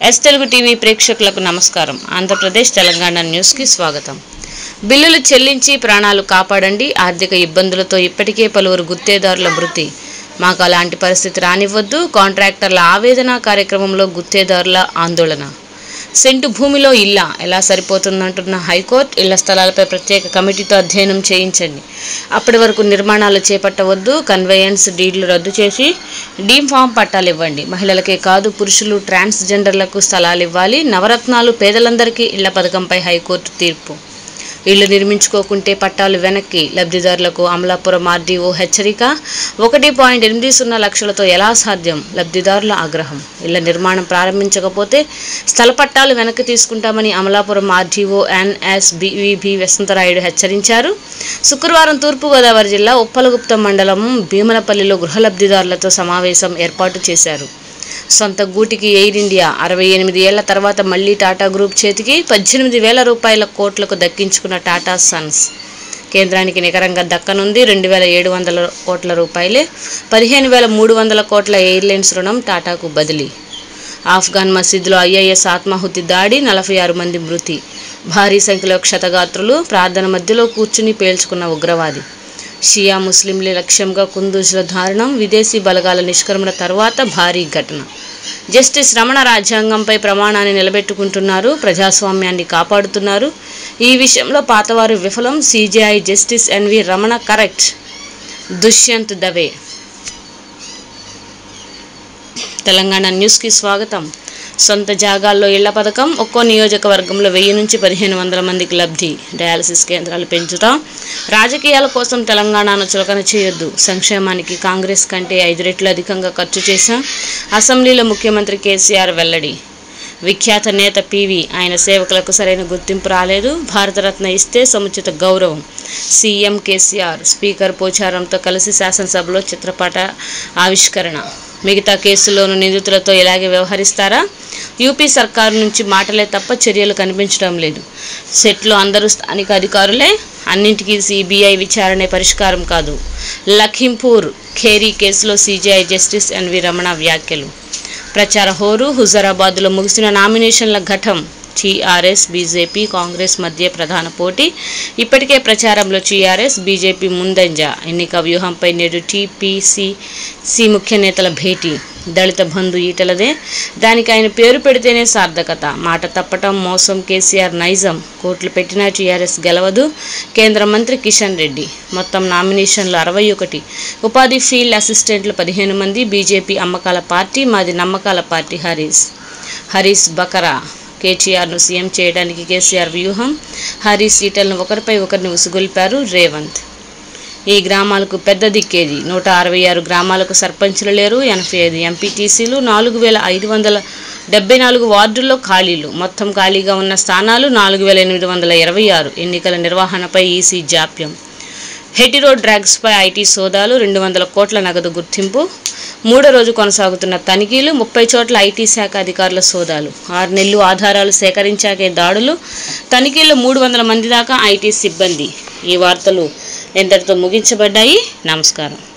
Yes Telugu TV ప్రేక్షకులకు నమస్కారం. Andhra Pradesh Telangana news కి స్వాగతం. బిల్లులు చెల్లించి ప్రాణాలు కాపాడండి. ఆర్థిక ఇబ్బందులతో ఇప్పటికే పలువురు గుత్తేదారుల మృతి. మాకు అలాంటి పరిస్థితి రానివ్వద్దు. కాంట్రాక్టర్ల ఆవేదన కార్యక్రమంలో గుత్తేదారుల ఆందోళన. సెంటు భూమిలో ఇల్లా ఎలా సరిపోతుందంటున్న హైకోర్టు. ఇళ్ల స్థలాలపై ప్రత్యేక కమిటీతో అధ్యయనం చేయించండి. అప్పటి వరకు నిర్మాణాలు చేపట్టవద్దు. కన్వేయన్స్ డీడ్లు రద్దు చేసి డీమ్ ఫామ్ పట్టాలు ఇవ్వండి. మహిళలకే కాదు పురుషులు, ట్రాన్స్జెండర్లకు స్థలాలు ఇవ్వాలి. నవరత్నాలు పేదలందరికీ ఇళ్ల పథకంపై హైకోర్టు తీర్పు. ఇళ్లు నిర్మించుకోకుంటే పట్టాలు వెనక్కి. లబ్ధిదారులకు అమలాపురం ఆర్డీఓ హెచ్చరిక. 1.80 లక్షలతో ఎలా సాధ్యం? లబ్ధిదారుల ఆగ్రహం. ఇళ్ల నిర్మాణం ప్రారంభించకపోతే స్థల పట్టాలు వెనక్కి తీసుకుంటామని అమలాపురం ఆర్డీఓ ఎన్ఎస్బివి వసంతరాయుడు హెచ్చరించారు. శుక్రవారం తూర్పుగోదావరి జిల్లా ఉప్పలగుప్తం మండలం భీమలపల్లిలో గృహ లబ్ధిదారులతో సమావేశం ఏర్పాటు చేశారు. సొంత గూటికి ఎయిర్ ఇండియా 68 ఏళ్ల తర్వాత మళ్లీ టాటా గ్రూప్ చేతికి 18,000 కోట్లకు దక్కించుకున్న టాటా సన్స్ కేంద్రానికి నికరంగా దక్కనుంది. 2,700 కోట్ల రూపాయలే. 15,300 కోట్ల ఎయిర్లైన్స్ రుణం టాటాకు బదిలీ. ఆఫ్ఘన్ మసీదులో ఐఏఎస్ ఆత్మాహుతి దాడి, 46 మంది మృతి. భారీ సంఖ్యలో క్షతగాత్రులు. ప్రార్థన మధ్యలో కూర్చుని పేల్చుకున్న ఉగ్రవాది. షియా ముస్లింలే లక్ష్యంగా కుందూజ్లో దారుణం. విదేశీ బలగాల నిష్క్రమణ తర్వాత భారీ ఘటన. జస్టిస్ రమణ రాజ్యాంగంపై ప్రమాణాన్ని నిలబెట్టుకుంటున్నారు. ప్రజాస్వామ్యాన్ని కాపాడుతున్నారు. ఈ విషయంలో పాతవారు విఫలం. CJI justice NV Ramana correct. Dushyant Dave. Telangana న్యూస్కి స్వాగతం. సొంత జాగాల్లో ఇళ్ల పథకం. ఒక్కో నియోజకవర్గంలో 1000 నుంచి 1500 మందికి లబ్ధి. డయాలసిస్ కేంద్రాలు పెంచుతాం. రాజకీయాల కోసం తెలంగాణను చులకన చేయొద్దు. సంక్షేమానికి కాంగ్రెస్ కంటే 5 రెట్లు అధికంగా ఖర్చు చేశాం. అసెంబ్లీలో ముఖ్యమంత్రి కేసీఆర్ వెల్లడి. విఖ్యాత నేత పివి. ఆయన సేవకులకు సరైన గుర్తింపు రాలేదు. భారతరత్న ఇస్తే సముచిత గౌరవం. సీఎం కేసీఆర్. స్పీకర్ పోచారంతో కలిసి శాసనసభలో చిత్రపట ఆవిష్కరణ. మిగతా కేసుల్లోనూ నిందితులతో ఇలాగే వ్యవహరిస్తారా? యూపీ సర్కారు నుంచి మాటలే తప్ప చర్యలు కనిపించడం లేదు. సెట్లో అందరూ స్థానిక అధికారులే. అన్నింటికీ సిబిఐ విచారణే పరిష్కారం కాదు. లఖింపూర్ ఖేరీ కేసులో సిజేఐ జస్టిస్ ఎన్వి రమణ వ్యాఖ్యలు. ప్రచార హోరు. హుజరాబాద్లో ముగిసిన నామినేషన్ల ఘట్టం. టీఆర్ఎస్, బీజేపీ, కాంగ్రెస్ మధ్య ప్రధాన పోటీ. ఇప్పటికే ప్రచారంలో టీఆర్ఎస్, బీజేపీ ముందంజ. ఎన్నిక వ్యూహంపై నేడు టీపీసీసీ ముఖ్య నేతల భేటీ. దళిత బంధు ఈటలదే. దానికి ఆయన పేరు పెడితేనే సార్థకత. మాట తప్పటం మోసం. కేసీఆర్ నైజం. కోట్లు పెట్టినా టీఆర్ఎస్ గెలవదు. కేంద్ర మంత్రి కిషన్ రెడ్డి. మొత్తం నామినేషన్లు 61. ఉపాధి ఫీల్డ్ అసిస్టెంట్లు 15 మంది. బీజేపీ అమ్మకాల పార్టీ, మాది నమ్మకాల పార్టీ. హరీష్ బకరా. కేటీఆర్ను సీఎం చేయడానికి కేసీఆర్ వ్యూహం. హరీష్ ఈటలను ఒకరిపై ఒకరిని ఉసుగొల్పారు రేవంత్. ఈ గ్రామాలకు పెద్ద దిక్కేది. 166 గ్రామాలకు సర్పంచులు లేరు. 85 ఎంపీటీసీలు. 4,574 వార్డుల్లో ఖాళీలు. మొత్తం ఖాళీగా ఉన్న స్థానాలు 4,826. ఎన్నికల నిర్వహణపై ఈసీ జాప్యం. హెటిరో డ్రగ్స్పై ఐటీ సోదాలు. 200 కోట్ల నగదు గుర్తింపు. 3వ రోజు కొనసాగుతున్న తనిఖీలు. 30 చోట్ల ఐటీ శాఖ అధికారుల సోదాలు. 6 నెలలు ఆధారాలు సేకరించాకే దాడులు. తనిఖీల్లో 300 మంది దాకా ఐటీ సిబ్బంది. ఈ వార్తలు ఎంతటితో ముగించబడ్డాయి. నమస్కారం.